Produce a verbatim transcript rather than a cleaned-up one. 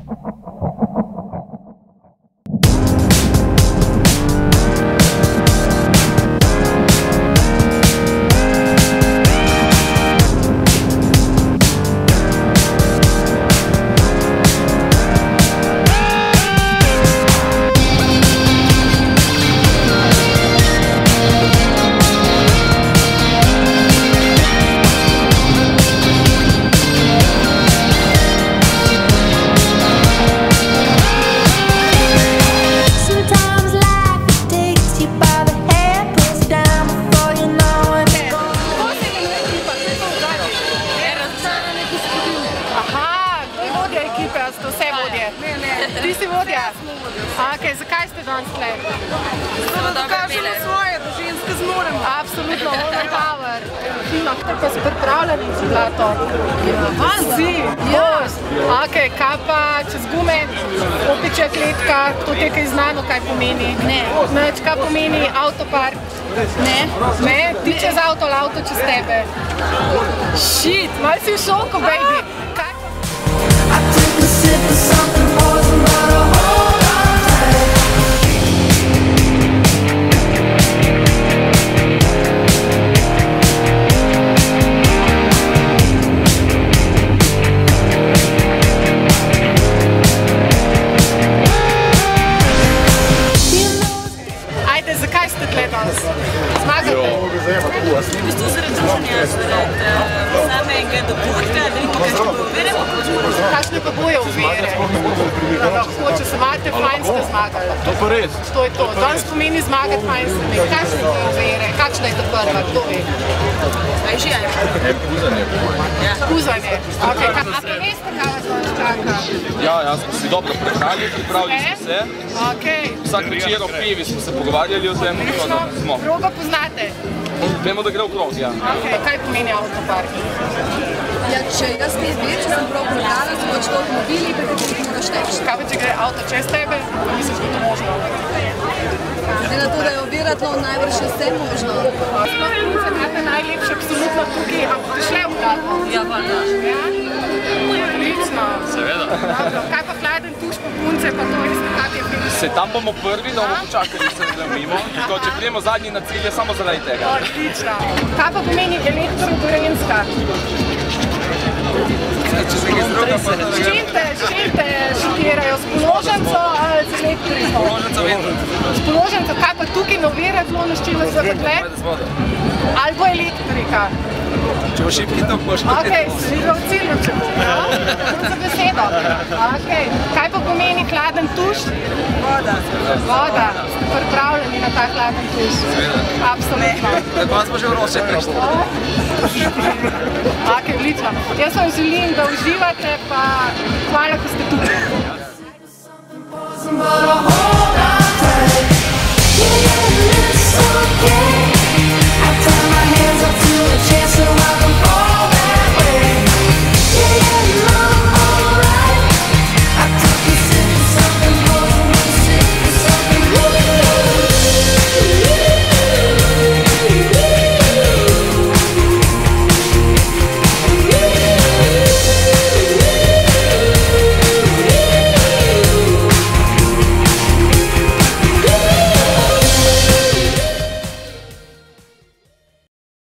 Ti si vodja? Okay, zakaj ste danes tukaj? Zato da kažemo svoje, da ženske zmoremo. Absolutno, woman power. Fino, tako si pripravljeni za Zlato? Si? Boš? Ok, kaj pa čez gume, opičja kletka, to te kaj znano, kaj pomeni? Ne. Neč, kaj pomeni avtopark? Ne. Ne? Ti čez avto, ali avto čez tebe? Shit, malo si v šoku, baby. Kaj? Zakaj ste tukaj danes? Zmagate? V bistvu zaradi druženja, zaradi samega dogodka, da vidimo, kakšne bojo ovire. Kakšne pa bojo ovire? Lahko, če se imate fajn, ste zmagali. To pa res. To je to. Danes pomeni zmagati fajn ste ne. Kakšne bojo ovire? Kakšna je ta prva? Kdo ve? A je žijanje? Kuzanje. Kuzanje. A pa veste, kaj vas danes čaka? Ja, jaz smo si dobro prehranili, pripravili smo se. Vsak večer ob pivi smo se pogovarjali o tem. Kroga poznate? Vemo, da gre v krog, ja. Kaj pomeni avtopark? Ja, če jaz ne izbir, če sem prav prebrala, so pač to avtomobili, pri katerih moraš teči. Kaj pa, če gre avto čez tebe? Misliš, da je to možno? Glede na to, da je oviratlo, najbrž je vse možno. Sploh punce, kaj pa najlepše absolutno tukaj, a boste šle v Zlato? Ja, valjda. Ja? Odlično. Seveda. Kaj pa hladen tuš po punce, pa to veste, kak je film? Se tam bomo prvi, da bomo počakali, se ne mimo. Tako, če prijemo zadnji na cilj, je samo zaradi tega. Odlično. Kaj pa pomeni elektrogorenjska? Če se nekaj zdruga, pa da S čim te, s čim te šokirajo? S položnico ali z elektriko? položnico vedno. S položnico, kaj pa tukaj novira zelo naščilo za zaklet? Ali bo elektrika? Če bo šipki, to boš pa Ok, si ga v cilju, če bo, ja? Za besedo. Ok, kaj pa pomeni hladen tuš? Voda. Voda. Ste pripravljeni na ta hladen tuš? Seveda. Absolutno. Pa smo že vroče prišli. Ok, odlično. Jaz vam želim, da uživate, pa hvala, ko ste